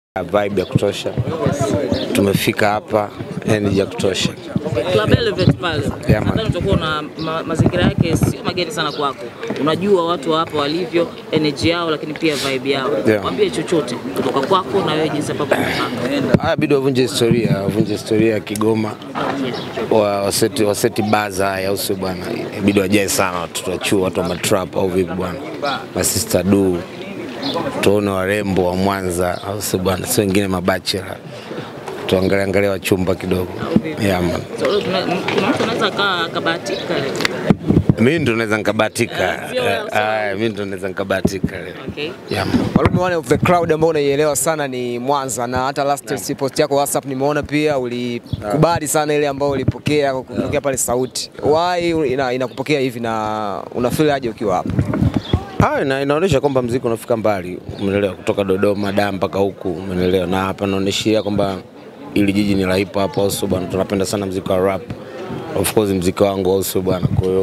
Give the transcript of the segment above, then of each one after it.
Vibe ya kutosha. Tumefika hapa energy ya kutosha. Club Elevate pale. Nadhani utakuwa na mazingira yake sio mageni sana kwako. Unajua watu hapa walivyo, energy yao lakini pia vibe yao. Mwambie chochote kutoka kwako na wewe jinsi ambavyo unataka. Bidi wavunje historia ya Kigoma. Waseti baza ya uso bwana. Bidi wajae sana watu wa chuo, watu wa matrap au vipi bwana. Masista du. Tuone warembo wa Mwanza au sio bwana, sio wengine mabachela. Tuangalie wachumba kidogo. Yeah man. So tunaweza kabahatika. Mimi ndo naweza nikabahatika. Mimi ndo naweza nikabahatika. Okay. Yeah. One of the crowd ambao unaielewa sana ni Mwanza, na hata last post yako WhatsApp nimeona pia ulikubali sana ile ambayo ulipokea kutokea pale Sauti. Why inakupokea hivi na unafeel aje ukiwa hapo? Inaonyesha kwamba muziki unafika mbali, umeelewa, kutoka Dodoma Dar mpaka huku, umeelewa, na hapa inaonyesha kwamba ili jiji ni la hip hop also bwana, tunapenda sana muziki wa rap. Of course muziki wangu also bwana, kwa hiyo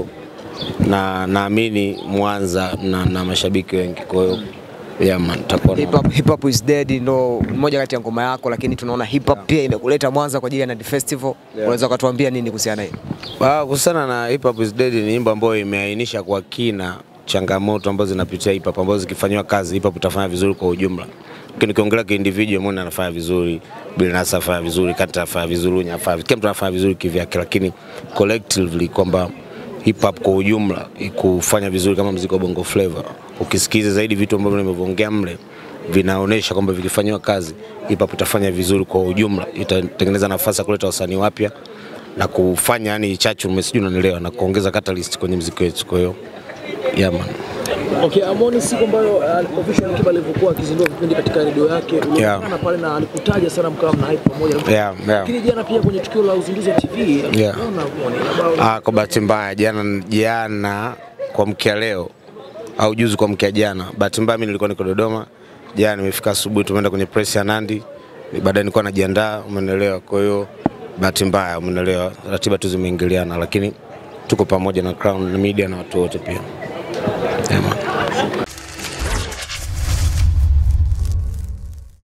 naamini Mwanza na mashabiki wengi, kwa hiyo yeah man, takuwa hip hop is dead ndo mmoja kati ya ngoma yako, lakini tunaona hip hop pia imekuleta Mwanza kwa ajili ya Nandi Festival. Unaweza kutuambia nini kuhusiana na hiyo? Kuhusiana na hip hop is dead ni nyimbo ambayo imeainisha kwa kina changamoto ambazo zinapitia hip hop, ambazo zikifanywa kazi hip hop itafanya vizuri kwa ujumla. Lakini ukiongelea kwa individual, Mona anafanya vizuri, Billnass anafanya vizuri, Kata anafanya vizuri, Nyafanya, kila mtu anafanya vizuri kivyake, lakini collectively kwamba hip hop kwa ujumla ikufanya vizuri kama muziki wa Bongo Flava. Ukisikiza zaidi vitu ambavyo nimevyoongea mle vinaonesha kwamba vikifanywa kazi hip hop itafanya vizuri kwa ujumla, itatengeneza nafasi ya kuleta wasanii wapya na kufanya yani chachu message unanielewa, na kuongeza catalyst kwenye muziki wetu. Kwa hiyo yeah man. Okay, Amoni siku ambayo official Kiba alivyokuwa akizindua vipindi katika radio yake, uliona pale na alikutaja sana mkao na hype pamoja. Lakini jana pia kwenye tukio la uzinduzi wa TV, unaona kwa bahati mbaya jana kwa mkia leo au juzi kwa mkia jana, bahati mbaya mimi nilikuwa niko Dodoma. Jana nimefika asubuhi, tumeenda kwenye press ya Nandi, baadaye nilikuwa najiandaa, umeelewa. Kwa hiyo bahati mbaya, umeelewa, ratiba tu zimeingiliana, lakini tuko pamoja na Crown Media na watu wote pia. Yeah, man.